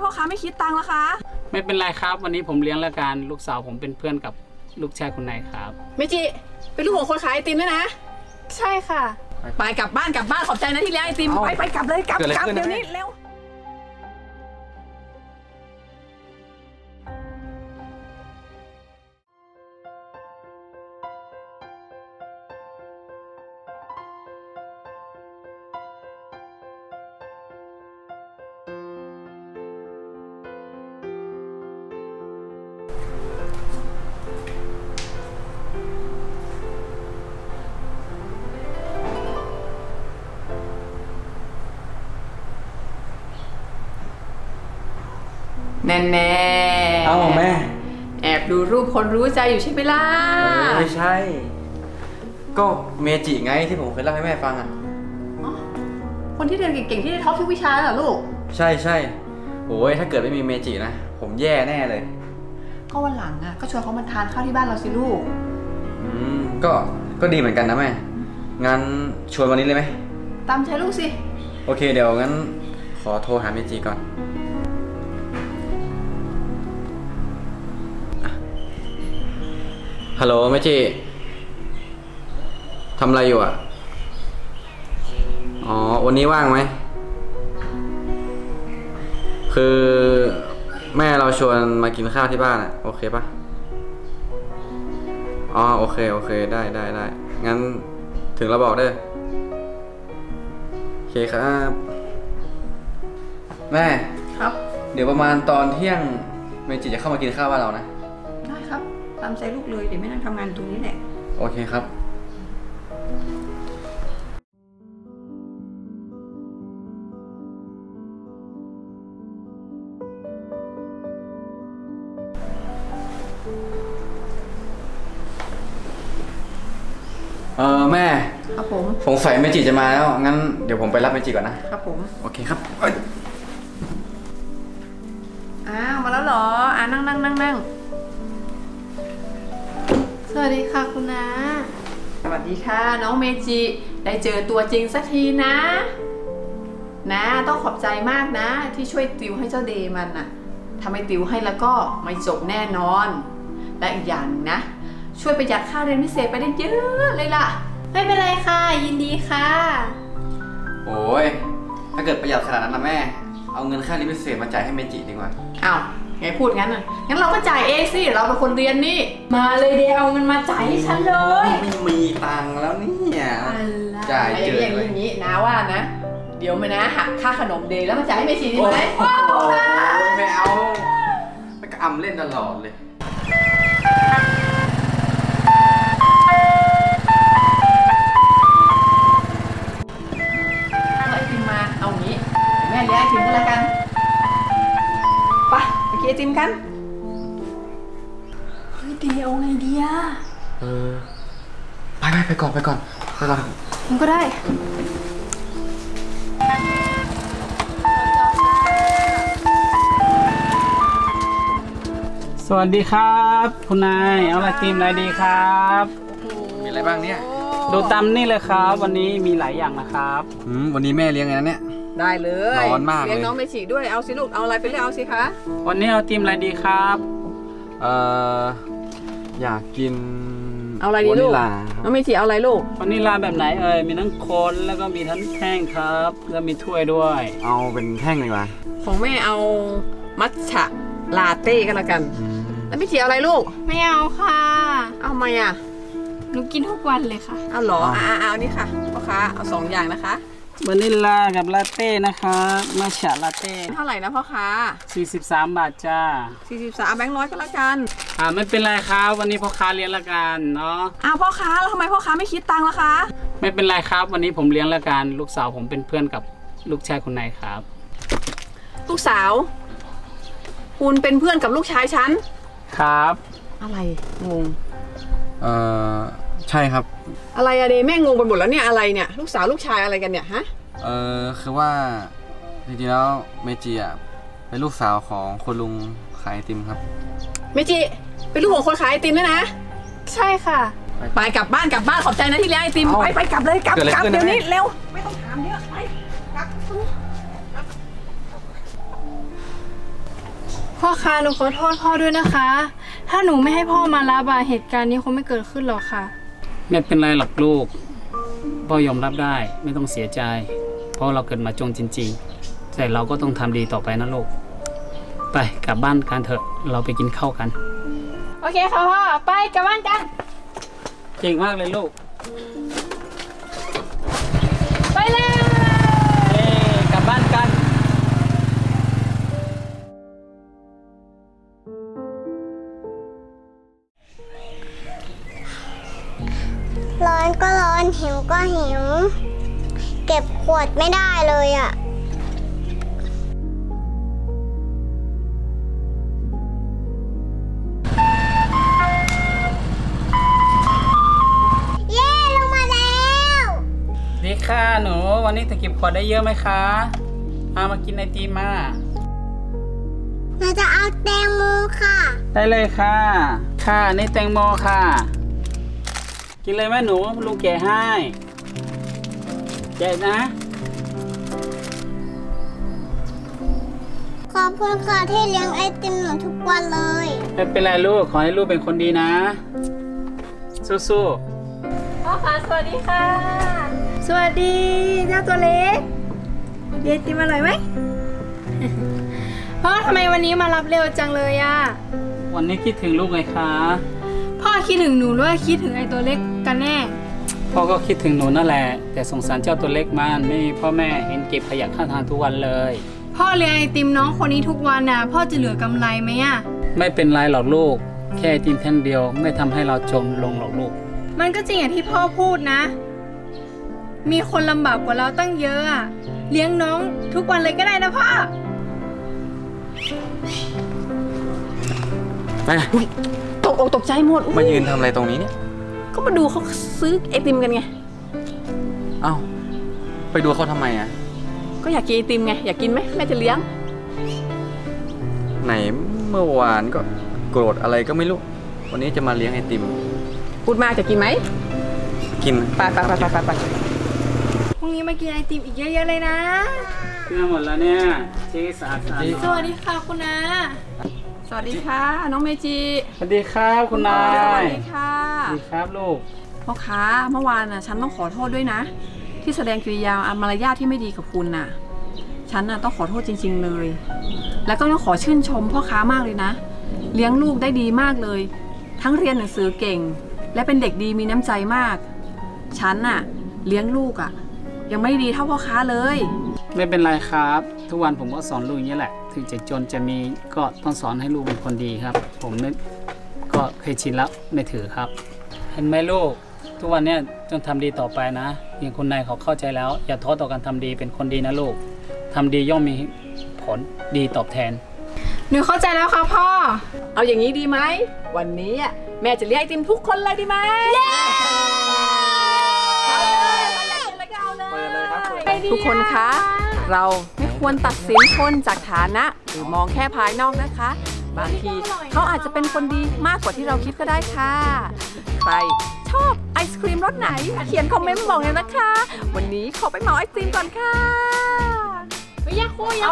พ่อค้าไม่คิดตังค์ล่ะคะไม่เป็นไรครับวันนี้ผมเลี้ยงแล้วกันลูกสาวผมเป็นเพื่อนกับลูกชายคุณนายครับเมจิเป็นลูกของคนขายไอติมด้วยนะใช่ค่ะไปกลับบ้านขอบใจนะที่เลี้ยงไอติมไปกลับเลยกลับเดี๋ยวนี้เร็วแน่เอ้าแม่แอบดูรูปคนรู้ใจอยู่ใช่ไหมล่ะไม่ใช่ก็เมจิไงที่ผมเคยเล่าให้แม่ฟังอ่ะคนที่เรียนเก่งๆที่ได้ท็อปทุกวิชาเหรอลูกใช่โอ้ยถ้าเกิดไม่มีเมจินะผมแย่แน่เลยก็วันหลังอ่ะก็ชวนเขามาทานข้าวที่บ้านเราสิลูกก็ดีเหมือนกันนะแม่งั้นชวนวันนี้เลยไหมตามใจลูกสิโอเคเดี๋ยวงั้นขอโทรหาเมจิก่อนฮัลโหลเมจิทำอะไรอยู่อ่ะอ๋อวันนี้ว่างไหมคือแม่เราชวนมากินข้าวที่บ้านอ่ะโอเคปะอ๋อโอเคได้งั้นถึงเราบอกเด้อโอเคครับแม่ครับเดี๋ยวประมาณตอนเที่ยงเมจิจะเข้ามากินข้าวบ้านเรานะได้ครับตามใจลูกเลยเดี๋ยวแม่นั่งทำงานตรงนี้แหละโอเคครับแม่ครับผมสงสัยเมจิจะมาแล้วงั้นเดี๋ยวผมไปรับเมจิก่อนนะครับผมโอเคครับอ้าวมาแล้วเหรอนั่งสวัสดีค่ะคุณน้าสวัสดีค่ะน้องเมจิได้เจอตัวจริงสักทีนะต้องขอบใจมากนะที่ช่วยติวให้เจ้าเดมันน่ะถ้าไม่ติวให้แล้วก็ไม่จบแน่นอนและอีกอย่างนะช่วยประหยัดค่าเรียนพิเศษไปได้เยอะเลยล่ะไม่เป็นไรค่ะยินดีค่ะโอ้ยถ้าเกิดประหยัดขนาดนั้นนะแม่เอาเงินค่าเรียนพิเศษมาจ่ายให้เมจิดีกว่าอ้าวไงพูดงั้นงั้นเราก็จ่ายเองสิเราเป็นคนเรียนนี่มาเลยเดี๋ยวเอาเงินมาจ่ายให้ฉันเลยไม่มีตังค์แล้วเนี่ยจ่ายเจออย่างนี้นะว่านะเดี๋ยวมานะหักค่าขนมเดย์แล้วมาจ่ายให้เมจิดีไหมไม่เอาไม่ก็อำเล่นตลอดเลยเอางี้แม่เลี้ยงไอติมก็แล้วกันไปกินไอติมกันเฮ้ยดีเอาไงดีอะไปก่อนมันก็ได้สวัสดีครับคุณนายเอาไอติมอะไรดีครับมีอะไรบ้างเนี่ยดูตามนี่เลยครับวันนี้มีหลายอย่างนะครับวันนี้แม่เลี้ยงไงนะเนี่ยได้เลยร้อนมากเลยเลี้ยงน้องเมจิด้วยเอาสิลูกเอาอะไรไปเลือกเอาสิคะวันนี้เอาติมอะไรดีครับอยากกินเอาอะไรดีลูกน้องเมจิเอาอะไรลูกวานิลาแบบไหนมีทั้งโคนแล้วก็มีทั้งแท่งครับแล้วมีถ้วยด้วยเอาเป็นแท่งเลยว่ะของแม่เอามัทฉะลาเต้ก็แล้วกันแล้วเมจิเอาอะไรลูกไม่เอาค่ะเอาทำไมอ่ะหนูกินทุกวันเลยค่ะเอาหรอเอานี่ค่ะพ่อค้าเอา2 อย่างนะคะวานิลากับลาเต้นะคะมัทฉะลาเต้เท่าไหร่นะพ่อค้า 43 บาทจ้า 43แบงค์100ก็แล้วกันไม่เป็นไรครับวันนี้พ่อค้าเลี้ยงละกันเนาะพ่อค้าแล้วทำไมพ่อค้าไม่คิดตังค์ล่ะคะไม่เป็นไรครับวันนี้ผมเลี้ยงละกันลูกสาวผมเป็นเพื่อนกับลูกชายคุณนายครับลูกสาวคุณเป็นเพื่อนกับลูกชายฉันครับอะไรงงใช่ครับอะไรอะเดแม่งงไปหมดแล้วเนี่ยอะไรเนี่ยลูกสาวลูกชายอะไรกันเนี่ยฮะคือว่าจริงๆแล้วเมจิอ่ะเป็นลูกสาวของคุณลุงขายไอติมครับเมจิเป็นลูกของคนขายไอติมด้วยนะใช่ค่ะไปกลับบ้านขอบใจนะที่เลี้ยงไอติมไปกลับเลยกลับเดี๋ยวนี้เร็วไม่ต้องถามเยอะไปกลับพ่อคะหนูขอโทษพ่อด้วยนะคะ ถ้าหนูไม่ให้พ่อมารับเหตุการณ์นี้คงไม่เกิดขึ้นหรอกค่ะไม่เป็นไรหรอกลูกพ่อยอมรับได้ไม่ต้องเสียใจเพราะเราเกิดมาจนจริงๆแต่เราก็ต้องทำดีต่อไปนะลูกไปกลับบ้านกันเถอะเราไปกินข้าวกันโอเคค่ะพ่อไปกลับบ้านกันเก่งมากเลยลูกไปเลยกลับบ้านกันร้อนก็ร้อนหิวก็หิวเก็บขวดไม่ได้เลยอ่ะเย้ลงมาแล้วดีค่ะหนูวันนี้เธอเก็บขวดได้เยอะไหมคะมากินไอติมมาเราจะเอาแตงโมค่ะได้เลยค่ะค่ะนี่แตงโมค่ะกินเลยแม่หนูลุงแกะให้แกะนะขอบคุณค่ะที่เลี้ยงไอติมหนูทุกวันเลยไม่เป็นไรลูกขอให้ลูกเป็นคนดีนะสู้พ่อค่ะสวัสดีค่ะสวัสดีเจ้าตัวเล็กไอติมอร่อยไหม พ่อทำไมวันนี้มารับเร็วจังเลยอะวันนี้คิดถึงลูกไงคะพ่อคิดถึงหนูหรือว่าคิดถึงไอตัวเล็กกันแน่พ่อก็คิดถึงหนูนั่นแหละแต่สงสารเจ้าตัวเล็กมันไม่มีพ่อแม่เห็นเก็บขยะข้างทางทุกวันเลยพ่อเลี้ยงไอติมน้องคนนี้ทุกวันน่ะพ่อจะเหลือกำไรไหมอะไม่เป็นไรหรอกลูกแค่ไอติมแท่งเดียวไม่ทำให้เราจมลงหรอกลูกมันก็จริงอย่างที่พ่อพูดนะมีคนลำบากกว่าเราตั้งเยอะอะเลี้ยงน้องทุกวันเลยก็ได้นะพ่อไปตกอกตกใจหมดมายืนทำอะไรตรงนี้เนี่ยก็มาดูเขาซื้อไอติมกันไงเอ้าไปดูเขาทำไมอ่ะก็อยากกินไอติมไงอยากกินไหมแม่จะเลี้ยงไหนเมื่อวานก็โกรธอะไรก็ไม่รู้วันนี้จะมาเลี้ยงไอติมพูดมากจะกินไหมกินไปพรุ่งนี้มากินไอติมอีกเยอะๆเลยนะกินหมดแล้วเนี่ยเจ๊สะอาดสวัสดีค่ะคุณนาสวัสดีค่ะน้องเมจิสวัสดีครับคุณนายสวัสดีค่ะสวัสดีครับลูกพ่อค้าเมื่อวานน่ะฉันต้องขอโทษด้วยนะที่แสดงกิริยามารยาทที่ไม่ดีกับคุณน่ะฉันน่ะต้องขอโทษจริงๆเลยแล้วก็ต้องขอชื่นชมพ่อค้ามากเลยนะเลี้ยงลูกได้ดีมากเลยทั้งเรียนหนังสือเก่งและเป็นเด็กดีมีน้ำใจมากฉันน่ะเลี้ยงลูกอ่ะยังไม่ดีเท่าพ่อค้าเลยไม่เป็นไรครับทุกวันผมก็สอนลูกอย่างนี้แหละถึงจะจนจะมีก็ต้องสอนให้ลูกเป็นคนดีครับผมก็เคยชินแล้วไม่ถือครับเห็นไหมลูกทุกวันนี้จงทำดีต่อไปนะอย่างคุณนายเขาเข้าใจแล้วอย่าท้อต่อการทำดีเป็นคนดีนะลูกทำดีย่อมมีผลดีตอบแทนหนูเข้าใจแล้วค่ะพ่อเอาอย่างนี้ดีไหมวันนี้แม่จะเลี้ยงไอติมทุกคนเลยดีไหมทุกคนคะเราไม่ควรตัดสินคนจากฐานะหรือมองแค่ภายนอกนะคะบางทีเขาอาจจะเป็นคนดีมากกว่าที่เราคิดก็ได้ค่ะใครชอบไอศครีมรสไหนเขียนคอมเมนต์บอกเลยนะคะวันนี้ขอไปเหมาไอติมก่อนค่ะไม่อยากคุย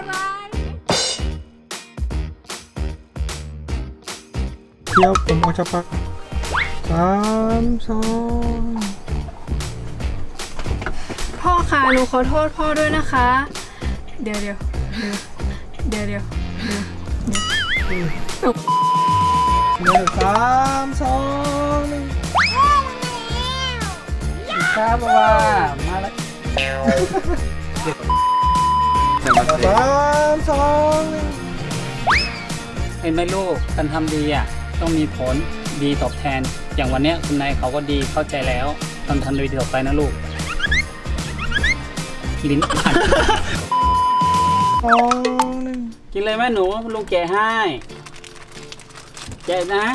เที่ยวผมออกจากปาก3 2 พ่อค่ะหนูขอโทษพ่อด้วยนะคะเดี๋ยว3 2 1 ครับว่ามาแล้ว 3 2 1 เห็นไหมลูกการทำดีต้องมีผลดีตอบแทนอย่างวันนี้คุณนายเขาก็ดีเข้าใจแล้วต้องทำดีต่อไปนะลูกลิ้นกินเลยแม่หนูลุงแกะให้แกะนะ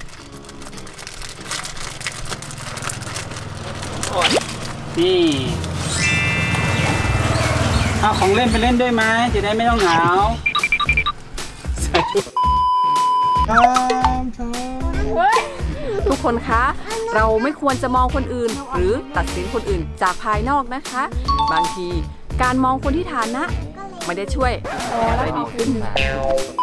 นี่เอาของเล่นไปเล่นด้วยไหมจะได้ไม่ต้องเหงาทุกคนคะเราไม่ควรจะมองคนอื่นหรือตัดสินคนอื่นจากภายนอกนะคะบางทีการมองคนที่ฐานะไม่ได้ช่วยให้เราดีขึ้น